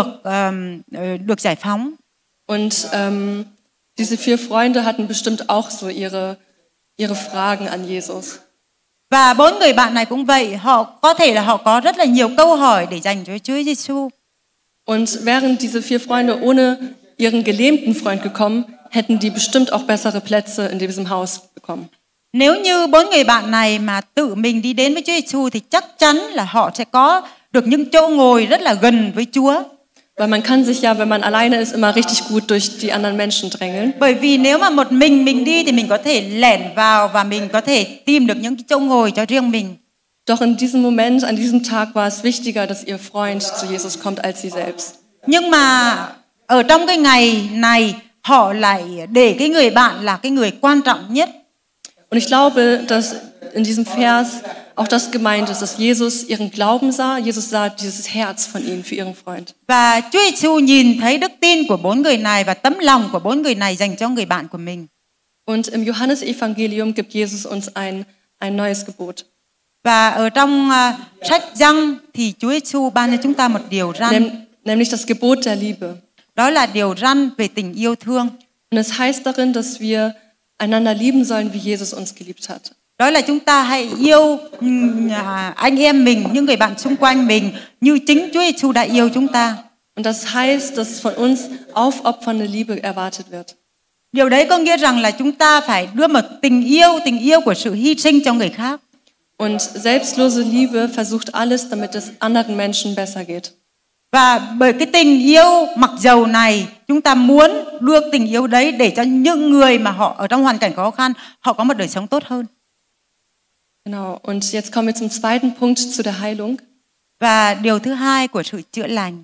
được giải phóng. Und diese 4 Freunde hatten bestimmt auch so ihre Fragen an Jesus. Và 4 người bạn này cũng vậy, họ có rất là nhiều câu hỏi để dành cho Chúa Giêsu. Und wären diese 4 Freunde ohne ihren gelähmten Freund gekommen, hätten die bestimmt auch bessere Plätze in diesem Haus bekommen. Nếu như 4 người bạn này mà tự mình đi đến với Chúa Giêsu thì chắc chắn là họ sẽ có được những chỗ ngồi rất là gần với Chúa. Weil man kann sich ja, wenn man alleine ist, immer richtig gut durch die anderen Menschen drängeln. Bởi vì nếu mà một mình đi thì mình có thể lẻn vào và mình có thể tìm được những chỗ ngồi cho riêng mình. Doch in diesem Moment, an diesem Tag war es wichtiger, dass ihr Freund zu Jesus kommt, als sie selbst. Nhưng mà ở trong cái ngày này họ lại để cái người bạn là cái người quan trọng nhất. Und ich glaube, dass in diesem Vers auch das gemeint ist, dass Jesus ihren Glauben sah. Jesus sah dieses Herz von ihnen für ihren Freund. Và Chúa Giêsu nhìn thấy đức tin của 4 người này và tấm lòng của 4 người này dành cho người bạn của mình. Und im Johannesevangelium gibt Jesus uns ein neues Gebot. Và ở trong sách Giăng thì Chúa Giêsu ban cho chúng ta một điều răn. Nämlich das Gebot der Liebe. Đó là điều răn về tình yêu thương. Und es heißt darin, dass wir einander lieben sollen, wie Jesus uns geliebt hat. Đó là chúng ta hãy yêu anh em mình, những người bạn xung quanh mình như chính Chúa Giêsu đã yêu chúng ta. Und das heißt, dass von uns aufopfernde Liebe erwartet wird. Điều đấy có nghĩa rằng là chúng ta phải đưa một tình yêu của sự hy sinh cho người khác. Und selbstlose Liebe versucht alles, damit es anderen Menschen besser geht. Và bởi cái tình yêu mặc dầu này, chúng ta muốn đưa tình yêu đấy để cho những người mà họ ở trong hoàn cảnh khó khăn, họ có một đời sống tốt hơn. Genau, und jetzt kommen wir zum zweiten Punkt, zu der Heilung. Và điều thứ hai của sự chữa lành.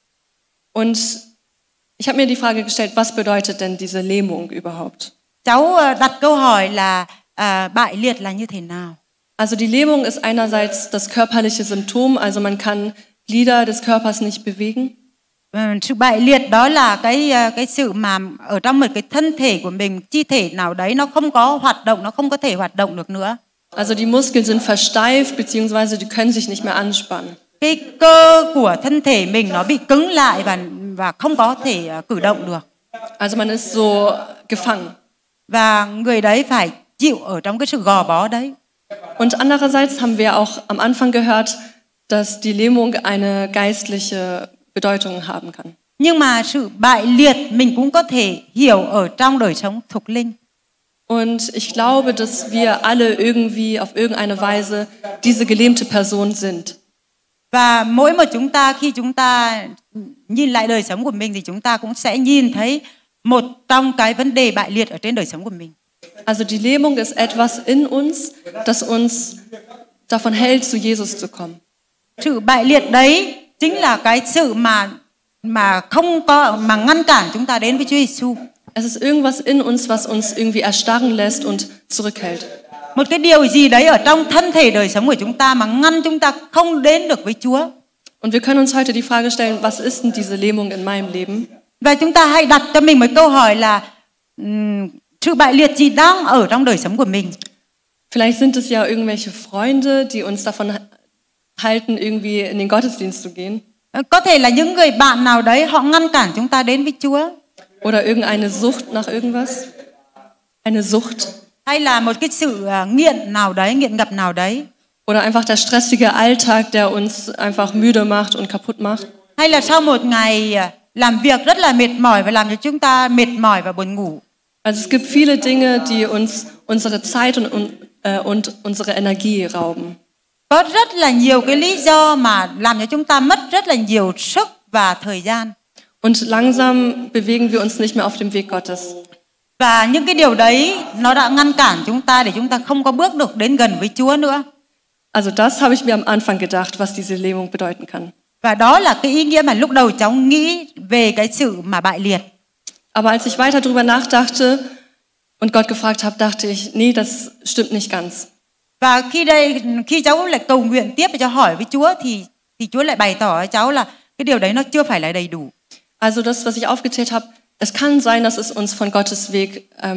Und ich habe mir die Frage gestellt, was bedeutet denn diese Lähmung überhaupt? Cháu đặt câu hỏi là bại liệt là như thế nào? Also die Lähmung ist einerseits das körperliche Symptom, also man kann Glieder des Körpers nicht bewegen. Sự bại liệt đó là cái sự mà ở trong một cái thân thể của mình, chi thể nào đấy nó không có hoạt động, nó không có thể hoạt động được nữa. Also die Muskeln sind versteift, beziehungsweise die können sich nicht mehr anspannen. Cái cơ của thân thể mình nó bị cứng lại và không có thể cử động được. Also man ist so gefangen. Và người đấy phải chịu ở trong cái sự gò bó đấy. Und andererseits haben wir auch am Anfang gehört, dass die Lähmung eine geistliche Bedeutung haben kann. Nhưng mà sự bại liệt mình cũng có thể hiểu ở trong đời sống thuộc linh. Und ich glaube, dass wir alle irgendwie auf irgendeine Weise diese gelähmte Person sind. Và mỗi một chúng ta khi chúng ta nhìn lại đời sống của mình thì chúng ta cũng sẽ nhìn thấy một trong cái vấn đề bại liệt ở trên đời sống của mình. Also die Lähmung ist etwas in uns, das uns davon hält, zu Jesus zu kommen. Sự bại liệt đấy chính là cái sự mà không có mà ngăn cản chúng ta đến với Chúa Giêsu. Es ist irgendwas in uns, was uns irgendwie erstarren lässt und zurückhält. Một cái điều gì đấy ở trong thân thể đời sống của chúng ta mà ngăn chúng ta không đến được với Chúa. Und wir können uns heute die Frage stellen, was ist denn diese Lähmung in meinem Leben? Và chúng ta hãy đặt cho mình một câu hỏi là sự bại liệt gì đang ở trong đời sống của mình. Vielleicht sind es ja irgendwelche Freunde, die uns davon halten, irgendwie in den Gottesdienst zu gehen. Có thể là những người bạn nào đấy họ ngăn cản chúng ta đến với Chúa. Oder irgendeine Sucht nach irgendwas. Eine Sucht. Hay là một cái sự nghiện nào đấy, nghiện ngập nào đấy. Oder einfach der stressige Alltag, der uns einfach müde macht und kaputt macht. Hay là sau một ngày làm việc rất là mệt mỏi và làm cho chúng ta mệt mỏi và buồn ngủ. Also es gibt viele Dinge, die uns unsere Zeit und unsere Energie rauben. Có rất là nhiều cái lý do mà làm cho chúng ta mất rất là nhiều sức và thời gian. Und langsam bewegen wir uns nicht mehr auf dem Weg Gottes. Và những cái điều đấy nó đã ngăn cản chúng ta để chúng ta không có bước được đến gần với Chúa nữa. Also das habe ich mir am Anfang gedacht, was diese Lähmung bedeuten kann. Và đó là cái ý nghĩa mà lúc đầu cháu nghĩ về cái sự mà bại liệt. Aber als ich weiter darüber nachdachte und Gott gefragt habe, dachte ich, nee, das stimmt nicht ganz. Và khi cháu lại cầu nguyện tiếp và cháu hỏi với Chúa thì Chúa lại bày tỏ với cháu là cái điều đấy nó chưa phải là đầy đủ. Also das, was ich aufgezählt habe, es kann sein, dass es uns von Gottes Weg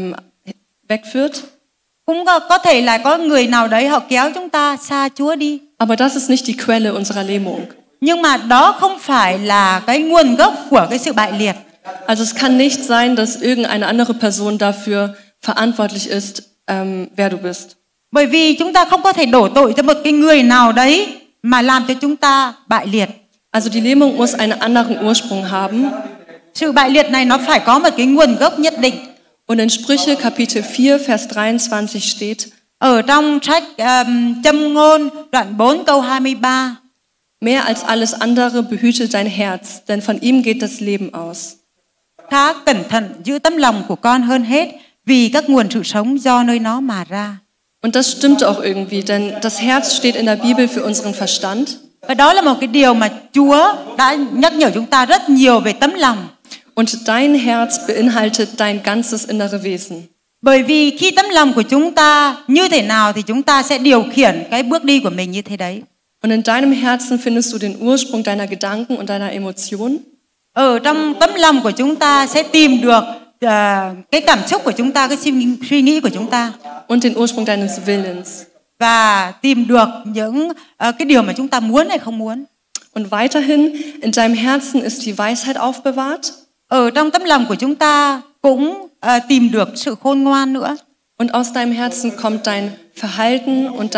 wegführt. Cũng có thể là có người nào đấy họ kéo chúng ta xa Chúa đi. Aber das ist nicht die Quelle unserer Lähmung. Nhưng mà đó không phải là cái nguồn gốc của cái sự bại liệt. Also es kann nicht sein, dass irgendeine andere Person dafür verantwortlich ist, wer du bist. Bởi vì chúng ta không có thể đổ tội cho một cái người nào đấy mà làm cho chúng ta bại liệt. Also die Lähmung muss einen anderen Ursprung haben. Sự bại liệt này nó phải có một cái nguồn gốc nhất định. Und in Sprüche Kapitel 4 Vers 23 steht: Ở trong sách Châm ngôn đoạn 4 câu 23. Mehr als alles andere behüte dein Herz, denn von ihm geht das Leben aus. Khá cẩn thận giữ tấm lòng của con hơn hết, vì các nguồn sự sống do nơi nó mà ra. Und das stimmt auch irgendwie, denn das Herz steht in der Bibel für unseren Verstand. Và đó là một cái điều mà Chúa đã nhắc nhở chúng ta rất nhiều về tấm lòng. Und dein Herz beinhaltet dein ganzes innere Wesen. Bởi vì khi tấm lòng của chúng ta như thế nào thì chúng ta sẽ điều khiển cái bước đi của mình như thế đấy. Und in deinem Herzen findest du den Ursprung deiner Gedanken und deiner Emotionen. Ở trong tấm lòng của chúng ta sẽ tìm được cái cảm xúc của chúng ta, cái suy nghĩ của chúng ta. Und den Ursprung deines Willens. Và tìm được những cái điều mà chúng ta muốn hay không muốn. Und weiterhin, in deinem Herzen ist die Weisheit aufbewahrt. Ở trong tấm lòng của chúng ta cũng tìm được sự khôn ngoan nữa. Und aus deinem Herzen kommt dein Verhalten und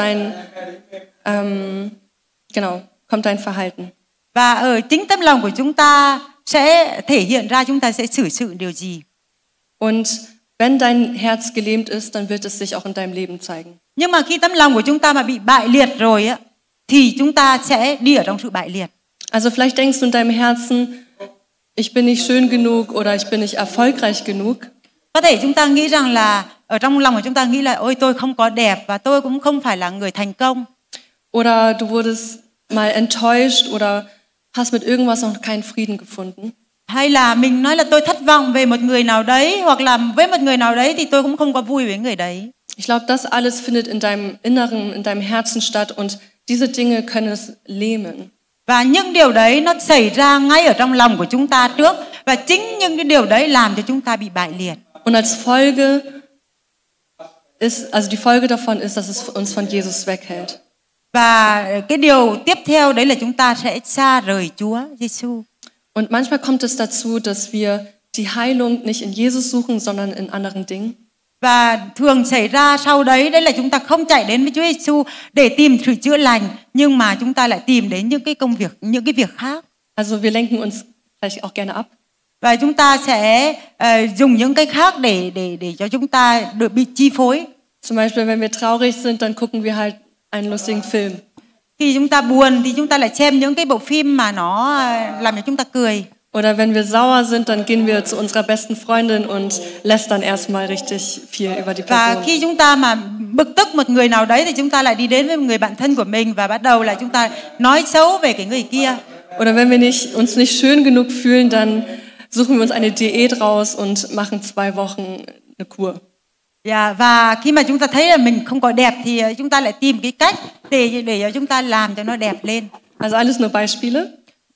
kommt dein Verhalten. Và ở chính tấm lòng của chúng ta sẽ thể hiện ra chúng ta sẽ xử sự điều gì. Und wenn dein Herz gelähmt ist, dann wird es sich auch in deinem Leben zeigen. Nhưng mà khi tấm lòng của chúng ta mà bị bại liệt rồi á, thì chúng ta sẽ đi ở trong sự bại liệt. Also vielleicht denkst du in deinem Herzen, ich bin nicht schön genug oder ich bin nicht erfolgreich genug. Có thể chúng ta nghĩ rằng là ở trong lòng của chúng ta nghĩ là ôi tôi không có đẹp và tôi cũng không phải là người thành công. Oder du wurdest mal enttäuscht oder hast mit irgendwas noch keinen Frieden gefunden. Hay là mình nói là tôi thất vọng về một người nào đấy, hoặc là với một người nào đấy thì tôi cũng không có vui với người đấy. Ich glaube, das alles findet in deinem Inneren, in deinem Herzen statt und diese Dinge können es lähmen. Và những điều đấy nó xảy ra ngay ở trong lòng của chúng ta trước, và chính những cái điều đấy làm cho chúng ta bị bại liệt. Und als Folge die Folge davon ist, dass es uns von Jesus weghält. Và cái điều tiếp theo đấy là chúng ta sẽ xa rời Chúa Giêsu. Und manchmal kommt es dazu, dass wir die Heilung nicht in Jesus suchen, sondern in anderen Dingen. Và thường xảy ra sau đấy là chúng ta không chạy đến với Chúa Giêsu để tìm sự chữa lành, nhưng mà chúng ta lại tìm đến những cái việc khác. Also wir lenken uns vielleicht auch gerne ab. Và chúng ta sẽ dùng những cái khác để cho chúng ta được bị chi phối. Zum Beispiel, wenn wir traurig sind, dann gucken wir halt einen lustigen Film. Khi chúng ta buồn thì chúng ta lại xem những cái bộ phim mà nó làm cho chúng ta cười. Oder wenn wir sauer sind, dann gehen wir zu unserer besten Freundin und lästern erstmal richtig viel über die Và Person. khi chúng ta mà bực tức một người nào đấy thì chúng ta lại đi đến với một người bạn thân của mình và bắt đầu là chúng ta nói xấu về cái người kia. Oder wenn wir uns nicht schön genug fühlen, dann suchen wir uns eine Diät raus und machen 2 Wochen eine Kur. Và khi mà chúng ta thấy là mình không có đẹp thì chúng ta lại tìm cái cách để cho chúng ta làm cho nó đẹp lên. Also alles nur Beispiele.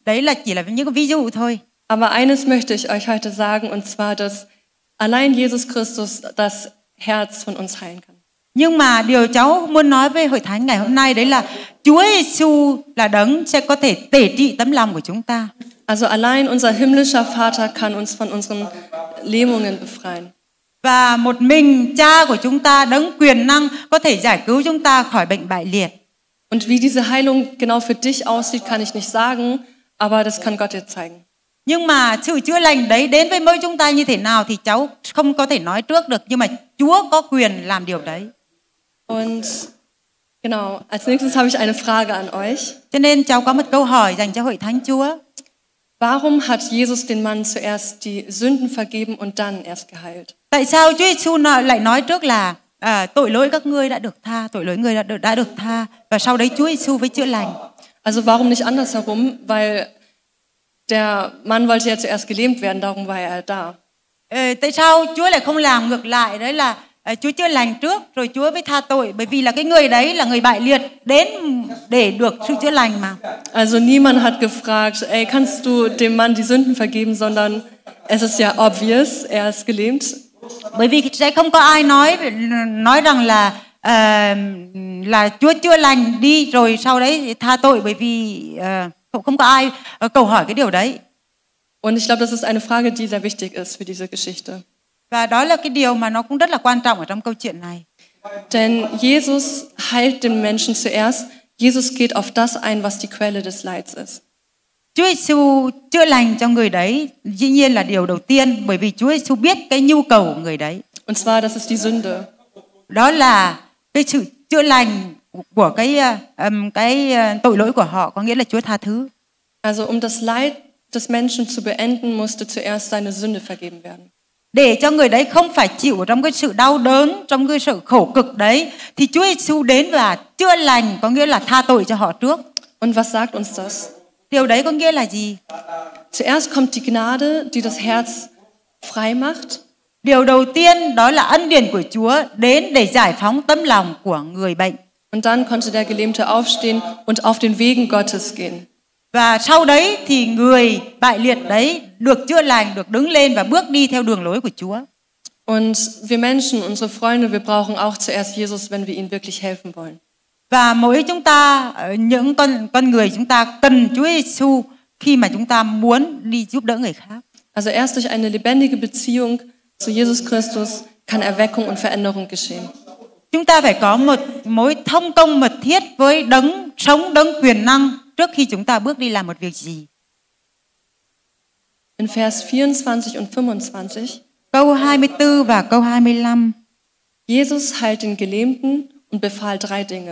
Đấy là chỉ là những cái ví dụ thôi. Aber eines möchte ich euch heute sagen, und zwar, dass allein Jesus Christus das Herz von uns heilen kann. Nhưng mà điều cháu muốn nói với hội thánh ngày hôm nay đấy là Chúa Giêsu là đấng sẽ có thể tể trị tấm lòng của chúng ta. Also allein unser himmlischer Vater kann uns von unseren Lähmungen befreien. Và một mình Cha của chúng ta đấng quyền năng có thể giải cứu chúng ta khỏi bệnh bại liệt. Und wie diese Heilung genau für dich aussieht, kann ich nicht sagen, aber das kann Gott dir zeigen. Nhưng mà sự chữa lành đấy đến với mỗi chúng ta như thế nào thì cháu không có thể nói trước được, nhưng mà Chúa có quyền làm điều đấy. Und genau, als nächstes habe ich eine Frage an euch. Cho nên cháu có một câu hỏi dành cho hội thánh Chúa. Warum hat Jesus den Mann zuerst die Sünden vergeben und dann erst geheilt? Tại sao Chúa Giêsu lại nói trước là tội lỗi các ngươi đã được tha, tội lỗi ngươi đã được tha, và sau đấy Chúa Giêsu với chữa lành? Also warum nicht andersherum? Weil der Mann wollte ja zuerst gelähmt werden, darum war er da. Tại sao Chúa lại không làm ngược lại, đấy là Chúa chữa lành trước rồi Chúa mới tha tội, bởi vì là cái người đấy là người bại liệt đến để được sự chữa lành mà. Also niemand hat gefragt, ey, kannst du dem Mann die Sünden vergeben, sondern es ist ja obvious, er ist gelähmt. Bởi vì sẽ không có ai nói rằng là Chúa chữa lành đi rồi sau đấy tha tội, bởi vì không có ai câu hỏi cái điều đấy. Und ich glaube, das ist eine Frage, die sehr wichtig ist für diese Geschichte. Và đó là cái điều mà nó cũng rất là quan trọng ở trong câu chuyện này. Denn Jesus heilt den Menschen zuerst. Jesus geht auf das ein, was die Quelle des Leids ist. Chúa Giêsu chữa lành cho người đấy dĩ nhiên là điều đầu tiên, bởi vì Chúa Giêsu biết cái nhu cầu của người đấy. Und zwar, das ist die Sünde. Đó là cái sự chữa lành của cái tội lỗi của họ, có nghĩa là Chúa tha thứ. Also das Leid des Menschen zu beenden, musste zuerst seine Sünde vergeben werden. Để cho người đấy không phải chịu trong cái sự đau đớn, trong cái sự khổ cực đấy, thì Chúa Giêsu đến và chữa lành, có nghĩa là tha tội cho họ trước. Und was sagt uns das? Điều đấy có nghĩa là gì? Zuerst kommt die Gnade, die das Herz frei macht. Điều đầu tiên đó là ân điển của Chúa đến để giải phóng tấm lòng của người bệnh. Und dann konnte der Gelähmte aufstehen und auf den Wegen Gottes gehen. Và sau đấy thì người bại liệt đấy được chữa lành, được đứng lên và bước đi theo đường lối của Chúa. Und wir Menschen, unsere Freunde, wir brauchen auch zuerst Jesus, wenn wir ihm wirklich helfen wollen. Và mỗi chúng ta, những con người chúng ta cần Chúa Giêsu khi mà chúng ta muốn đi giúp đỡ người khác. Also erst durch eine lebendige Beziehung zu Jesus Christus kann Erweckung und Veränderung geschehen. Chúng ta phải có một mối thông công mật thiết với đấng sống, đấng quyền năng trước khi chúng ta bước đi làm một việc gì. In Vers 24 und 25. Câu 24 và câu 25. Jesus heilt den Gelähmten und befahl 3 Dinge.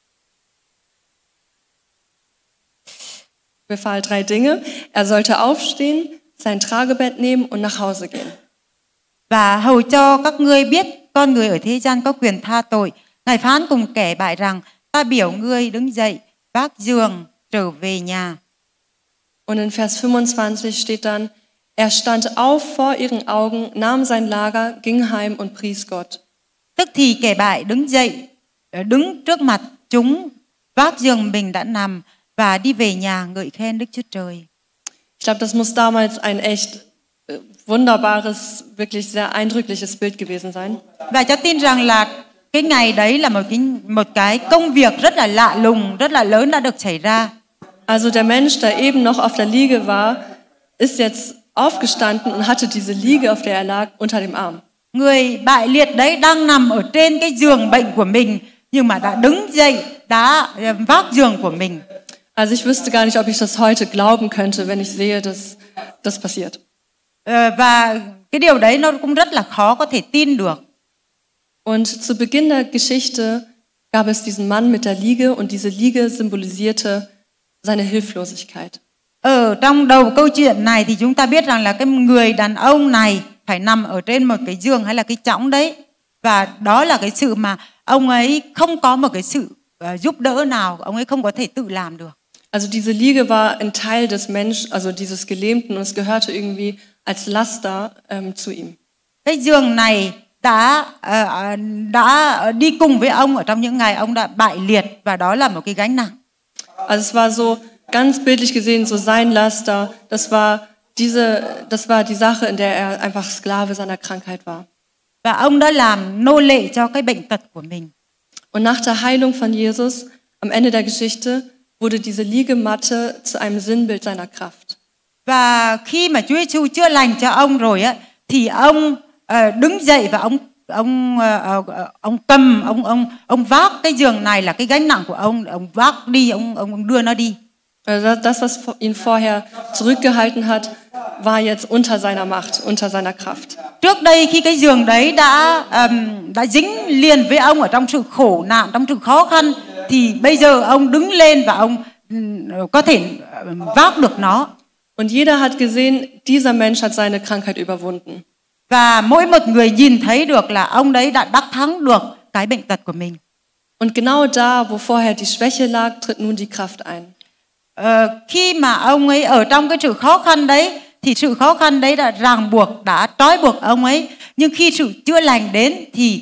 Befahl 3 Dinge. Er sollte aufstehen, sein Tragebett nehmen und nach Hause gehen. Và hầu cho các ngươi biết con người ở thế gian có quyền tha tội. Ngài phán cùng kẻ bại rằng ta biểu ngươi đứng dậy, vác giường trở về nhà. Und in Vers 25 steht dann, er stand auf vor ihren Augen, nahm sein Lager, ging heim und pries Gott. Tức thì kẻ bại đứng dậy, đứng trước mặt chúng, vác giường mình đã nằm và đi về nhà ngợi khen Đức Chúa Trời. Ich glaube, das muss damals ein echt wunderbares, wirklich sehr eindrückliches Bild gewesen sein. Và cháu tin rằng là cái ngày đấy là một cái công việc rất là lạ lùng, rất là lớn đã được xảy ra. Also der Mensch, der eben noch auf der Liege war, ist jetzt aufgestanden und hatte diese Liege, auf der er lag, unter dem Arm. Người bại liệt đấy đang nằm ở trên cái giường bệnh của mình, nhưng mà đã đứng dậy, đã vác giường của mình. Also ich wüsste gar nicht, ob ich das heute glauben könnte, wenn ich sehe, dass das passiert. Và cái điều đấy nó cũng rất là khó có thể tin được. Und zu Beginn der Geschichte gab es diesen Mann mit der Liege, und diese Liege symbolisierte seine Hilflosigkeit. Ở trong đầu câu chuyện này thì chúng ta biết rằng là cái người đàn ông này phải nằm ở trên một cái giường hay là cái chõng đấy, và đó là cái sự mà ông ấy không có một cái sự giúp đỡ nào, ông ấy không có thể tự làm được. Also diese Liege war ein Teil des Menschen, also dieses Gelähmten, und es gehörte irgendwie als Laster zu ihm. Cái giường này đã đi cùng với ông ở trong những ngày ông đã bại liệt, và đó là một cái gánh nặng. Also es war so Ganz bildlich gesehen, so sein Laster, das war die Sache, in der er einfach Sklave seiner Krankheit war. Và ông đã làm nô lệ cho cái bệnh tật của mình. Und nach der Heilung von Jesus, am Ende der Geschichte, wurde diese Liegematte zu einem Sinnbild seiner Kraft. Và khi mà Chúa Giêsu chữa lành cho ông rồi á, thì ông đứng dậy và ông vác cái giường này là cái gánh nặng của ông vác đi, ông đưa nó đi. Das, was ihn vorher zurückgehalten hat, war jetzt unter seiner Macht, unter seiner Kraft. Trước đây khi cái giường đấy đã dính liền với ông ở trong sự khổ nạn, trong sự khó khăn, thì bây giờ ông đứng lên và ông có thể vác được nó. Und jeder hat gesehen, dieser Mensch hat seine Krankheit überwunden. Và mỗi một người nhìn thấy được là ông đấy đã đắc thắng được cái bệnh tật của mình. Und genau da, wo vorher die Schwäche lag, tritt nun die Kraft ein. Khi mà ông ấy ở trong cái sự khó khăn đấy, thì sự khó khăn đấy đã ràng buộc, đã trói buộc ông ấy. Nhưng khi sự chữa lành đến thì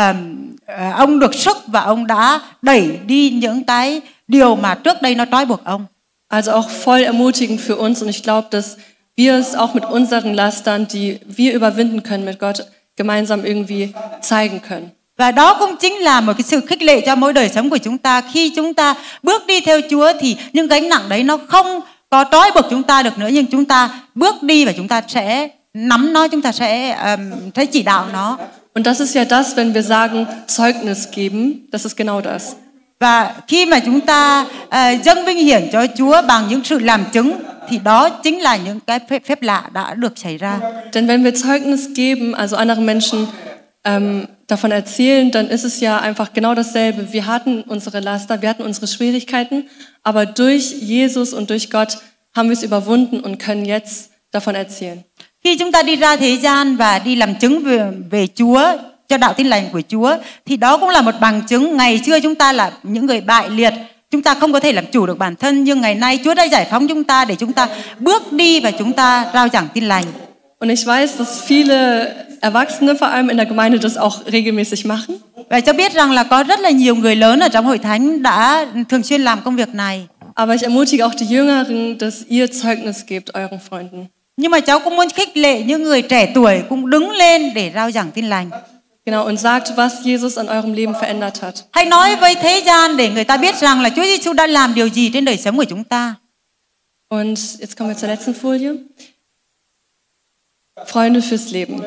ông được sức và ông đã đẩy đi những cái điều mà trước đây nó trói buộc ông. Also auch voll ermutigend für uns, und ich glaube, dass wir es auch mit unseren Lastern, die wir überwinden können mit Gott, gemeinsam irgendwie zeigen können. Và đó cũng chính là một cái sự khích lệ cho mỗi đời sống của chúng ta. Khi chúng ta bước đi theo Chúa thì những gánh nặng đấy nó không có trói buộc chúng ta được nữa, nhưng chúng ta bước đi và chúng ta sẽ nắm nó, chúng ta sẽ chỉ đạo nó. Und das ist ja das, wenn wir sagen, Zeugnis geben, das ist genau das. Và khi mà chúng ta dâng vinh hiển cho Chúa bằng những sự làm chứng, thì đó chính là những cái phép lạ đã được xảy ra. Denn wenn wir Zeugnis geben, also anderen Menschen davon erzählen, dann ist es ja einfach genau dasselbe. Wir hatten unsere Laster, wir hatten unsere Schwierigkeiten, aber durch Jesus und durch Gott haben wir es überwunden und können jetzt davon erzählen. Khi chúng ta đi ra thế gian và đi làm chứng về Chúa, cho đạo tin lành của Chúa, thì đó cũng là một bằng chứng. Ngày xưa chúng ta là những người bại liệt, chúng ta không có thể làm chủ được bản thân, nhưng ngày nay Chúa đã giải phóng chúng ta để chúng ta bước đi và chúng ta rao giảng tin lành. Und ich weiß, dass viele Erwachsene, vor allem in der Gemeinde, das auch regelmäßig machen. Và cho biết rằng là có rất là nhiều người lớn ở trong hội thánh đã thường xuyên làm công việc này. Aber ich ermutige auch die Jüngeren, dass ihr Zeugnis gebt euren Freunden. Nhưng mà cháu cũng muốn khích lệ những người trẻ tuổi cũng đứng lên để rao giảng tin lành. Genau, und sagt, was Jesus an eurem Leben verändert hat. Hãy nói với thế gian để người ta biết rằng là Chúa Giêsu đã làm điều gì trên đời sống của chúng ta. Und jetzt kommen wir zur letzten Folie. Freunde fürs Leben.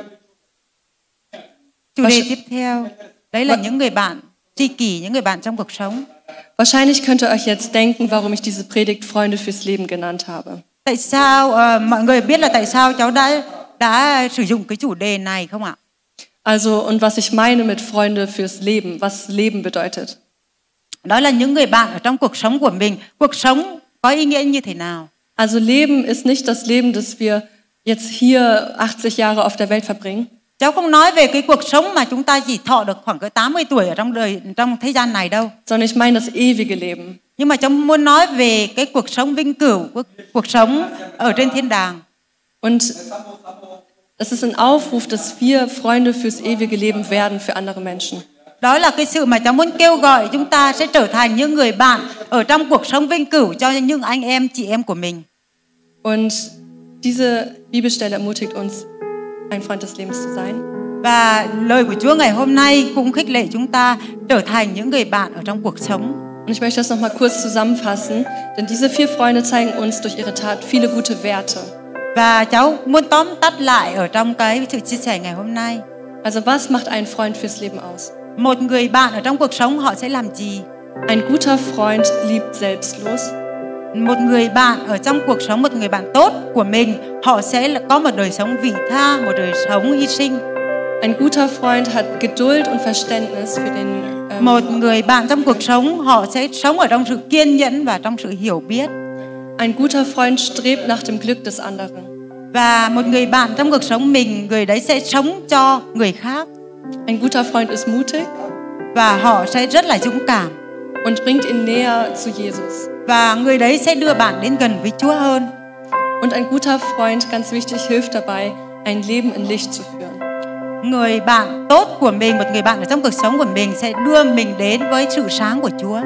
Chủ đề tiếp theo, đấy là những người bạn tri kỷ, những người bạn trong cuộc sống. Wahrscheinlich könnt ihr euch jetzt denken, warum ich diese Predigt Freunde fürs Leben genannt habe. Tại sao mọi người biết là tại sao cháu đã sử dụng cái chủ đề này không ạ? Also, und was ich meine mit Freunde fürs Leben, was Leben bedeutet. Đó là những người bạn ở trong cuộc sống của mình. Cuộc sống có ý nghĩa như thế nào? Also Leben ist nicht das Leben, das wir jetzt hier 80 Jahre auf der Welt verbringen. Cháu không nói về cái cuộc sống mà chúng ta chỉ thọ được khoảng cỡ 80 tuổi ở trong thế gian này đâu. Sondern ich meine das ewige Leben. Nhưng mà cháu muốn nói về cái cuộc sống vĩnh cửu, cuộc sống ở trên thiên đàng. Und es ist ein Aufruf, dass wir Freunde fürs ewige Leben werden für andere Menschen. Đó là cái sự mà cháu muốn kêu gọi chúng ta sẽ trở thành những người bạn ở trong cuộc sống vĩnh cửu cho những anh em, chị em của mình. Und diese Bibelstelle ermutigt uns, ein Freund des Lebens zu sein. Và lời của Chúa ngày hôm nay cũng khích lệ chúng ta trở thành những người bạn ở trong cuộc sống. Und ich möchte das noch mal kurz zusammenfassen, denn diese 4 Freunde zeigen uns durch ihre Tat viele gute Werte. Và cháu muốn tóm tắt lại ở trong cái sự chia sẻ ngày hôm nay. Also was macht ein Freund fürs Leben aus? Một người bạn ở trong cuộc sống họ sẽ làm gì? Ein guter Freund liebt selbstlos. Một người bạn ở trong cuộc sống, một người bạn tốt của mình, họ sẽ có một đời sống vị tha, một đời sống hy sinh. Ein guter Freund hat Geduld und Verständnis für den Một người bạn trong cuộc sống, họ sẽ sống ở trong sự kiên nhẫn và trong sự hiểu biết. Ein guter Freund strebt nach dem Glück des anderen. Và một người bạn trong cuộc sống mình, người đấy sẽ sống cho người khác. Ein guter Freund ist mutig. Và họ sẽ rất là dũng cảm. Und bringt ihn näher zu Jesus. Và người đấy sẽ đưa bạn đến gần với Chúa hơn. Und ein guter Freund, ganz wichtig, hilft dabei, ein Leben in Licht zu führen. Người bạn tốt của mình, một người bạn ở trong cuộc sống của mình sẽ đưa mình đến với sự sáng của Chúa.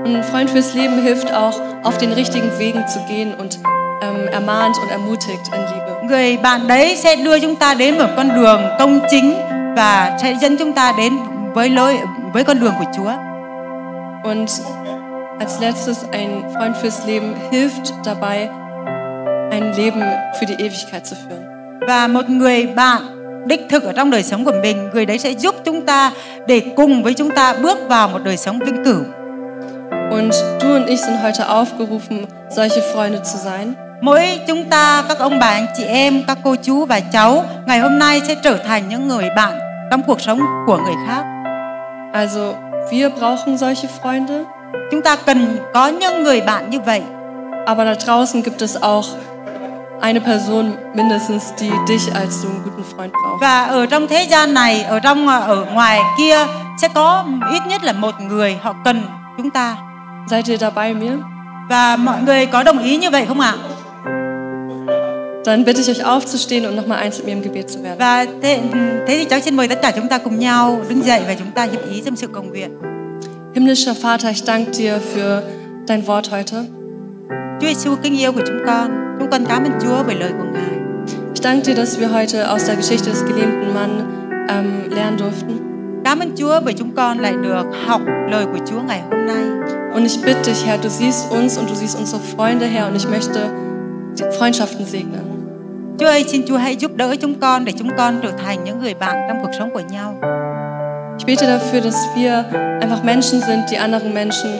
Ein Freund fürs Leben hilft auch, auf den richtigen Wegen zu gehen und ermahnt und ermutigt in Liebe. Người bạn đấy sẽ đưa chúng ta đến một con đường công chính và sẽ dẫn chúng ta đến với con đường của Chúa. Und als letztes, ein Freund fürs Leben hilft dabei, ein Leben für die Ewigkeit zu führen. Và một người bạn đích thực ở trong đời sống của mình, người đấy sẽ giúp chúng ta để cùng với chúng ta bước vào một đời sống vĩnh cửu. Und du und ich sind heute aufgerufen, solche Freunde zu sein. Mỗi chúng ta, các ông bà, anh chị em, các cô chú và cháu, ngày hôm nay sẽ trở thành những người bạn trong cuộc sống của người khác. Also, wir brauchen solche Freunde. Chúng ta cần có những người bạn như vậy. Aber da draußen gibt es auch eine Person mindestens, die dich als so einen guten Freund braucht. Và ở trong thế gian này, ở ngoài kia sẽ có ít nhất là một người họ cần chúng ta. Seid ihr dabei mir? Và mọi người có đồng ý như vậy không ạ? Dann bitte ich euch aufzustehen und nochmal eins mit mir im Gebet zu werden. Và thế thì cháu xin mời tất cả chúng ta cùng nhau đứng dậy và chúng ta hiệp ý trong sự cầu nguyện. Himmlischer Vater, ich danke dir für dein Wort heute. Chúa Giêsu kính yêu của chúng con cảm ơn Chúa bởi lời của Ngài. Ich danke dir, dass wir heute aus der Geschichte des gelähmten Mann lernen durften. Cảm ơn Chúa bởi chúng con lại được học lời của Chúa ngày hôm nay. Und ich bitte dich, Herr, du siehst uns und du siehst unsere Freunde, Herr, und ich möchte die Freundschaften segnen. Chúa ơi, xin Chúa hãy giúp đỡ chúng con để chúng con trở thành những người bạn trong cuộc sống của nhau. Ich bete dafür, dass wir einfach Menschen sind, die andere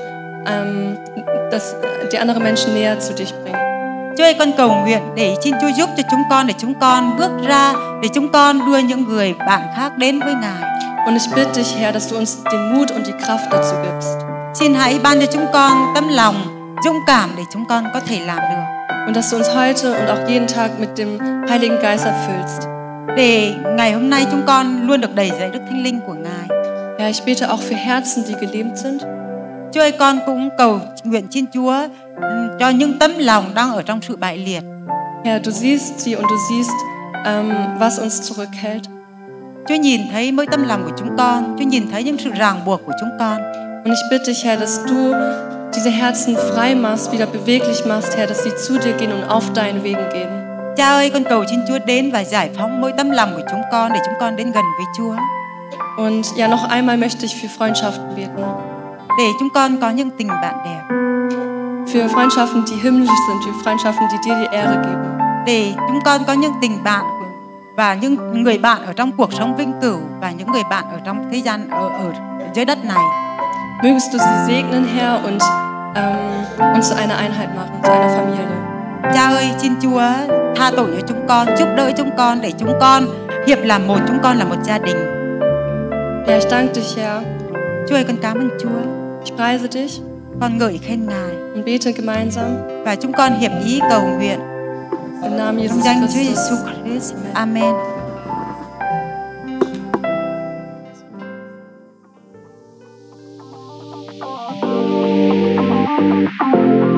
Menschen näher zu dich bringen. Chúa ơi, con cầu nguyện để xin Chúa giúp cho chúng con để chúng con bước ra, để chúng con đưa những người bạn khác đến với Ngài. Und ich bitte dich, Herr, dass du uns den Mut und die Kraft dazu gibst. Xin hãy ban cho chúng con tấm lòng dũng cảm để chúng con có thể làm được. Und dass du uns heute und auch jeden Tag mit dem Heiligen Geist erfüllst. Để ngày hôm nay chúng con luôn được đầy dẫy Đức Thánh Linh của Ngài. Ja, ich bete auch für Herzen, die gelähmt sind. Chúa ơi, con cũng cầu nguyện xin Chúa cho những tấm lòng đang ở trong sự bại liệt. Herr, du siehst sie und du siehst, was uns zurückhält. Chúa nhìn thấy mỗi tấm lòng của chúng con, Chúa nhìn thấy những sự ràng buộc của chúng con. Und ich bitte dich, Herr, dass du diese Herzen frei machst, wieder beweglich machst, Herr, dass sie zu dir gehen und auf deinen Wegen gehen. Cha ơi, con cầu xin Chúa đến và giải phóng mỗi tấm lòng của chúng con để chúng con đến gần với Chúa. Und ja, noch einmal möchte ich für Freundschaften beten. Để chúng con có những tình bạn đẹp. Für Freundschaften, die himmlisch sind, für Freundschaften, die dir die Ehre geben. Để chúng con có những tình bạn và những người bạn ở trong cuộc sống vĩnh cửu và những người bạn ở trong thế gian ở dưới đất này. Mögest du sie segnen, Herr, und uns zu einer Einheit machen, zu einer Familie. Cha ơi, xin Chúa tha tội cho chúng con, giúp đỡ chúng con để chúng con hiệp làm một, chúng con là một gia đình. Ja, ich danke dich, Herr. Chúa ơi, con cảm ơn Chúa. Ich preise dich. Con ngợi khen Ngài. Und bete gemeinsam. Và chúng con hiệp ý cầu nguyện. Im Namen Trong Jesus danh Chúa Christus. Giêsu Christ. Amen. Amen.